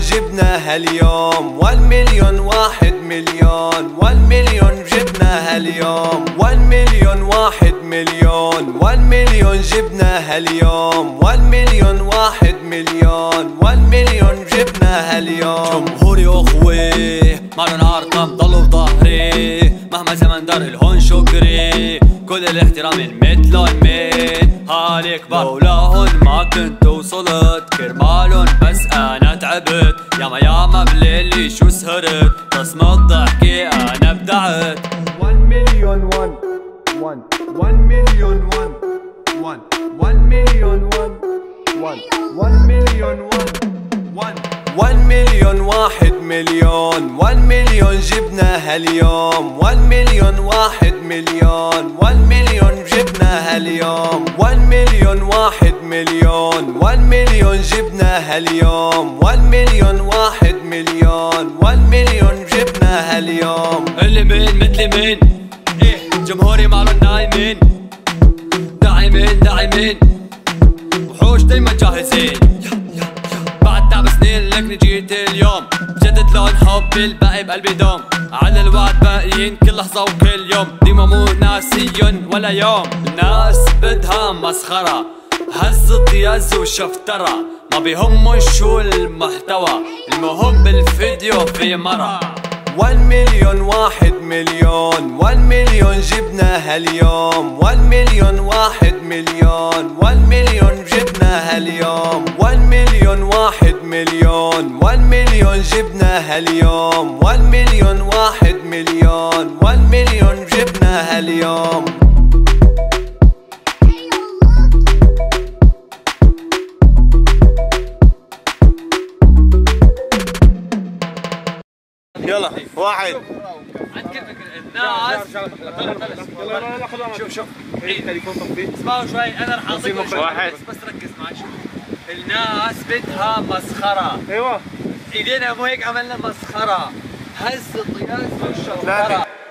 جبناها اليوم، 1 مليون 1 مليون، 1 مليون جبناها اليوم، 1 مليون 1 مليون، 1 مليون جبناها اليوم، 1 مليون 1 مليون، 1 مليون جبناها اليوم. جمهوري واخوي معلن ارقام ضلوا بظهري، مهما زمن دار الهون شكري، كل الاحترام مثلن مين هالي كبار، لولاهن ما كنت وصلت، كرمالن بس انا تعبت، ياما بليلي شو سهرت، بس من الضحكة انا ابدعت. 1 مليون 1 1 1 مليون 1 1 1 مليون 1 1 1 مليون 1 1 مليون 1 مليون، 1 مليون جبناها اليوم، 1 مليون 1 مليون، 1 مليون جبناها اليوم، 1 مليون 1 مليون، 1 مليون جبناها اليوم، 1 مليون 1 مليون، 1 مليون جبناها اليوم. اللي مين مثلي مين؟ ايه جمهوري معلن نايمين، داعمين وحوش دايما جاهزين، بعد تعب سنين لكني جيت اليوم، جدد لون حبي الباقي بقلبي دوم، على الوعد باقيين كل لحظة وكل يوم، ديما مو ناسيين ولا يوم، الناس بدها مسخرة، هز طياز وشفترة، ما بيهمن شو المحتوى، المهم بالفيديو في مرة. 1 مليون 1 مليون، 1 مليون جبناها اليوم، 1 مليون 1 مليون، 1 مليون جبناها اليوم، 1 مليون 1 مليون، 1 مليون جبناها اليوم، 1 مليون 1 مليون، 1 مليون جبناها اليوم. يلا واحد عند كل فكرة الناس شوف اسمعوا شوي، انا رح اعطيكم واحد بس ركز معي شوف. الناس بدها مسخرة، ايوه ايدينا مو هيك عملنا مسخرة، هز الطياس والشوطرة.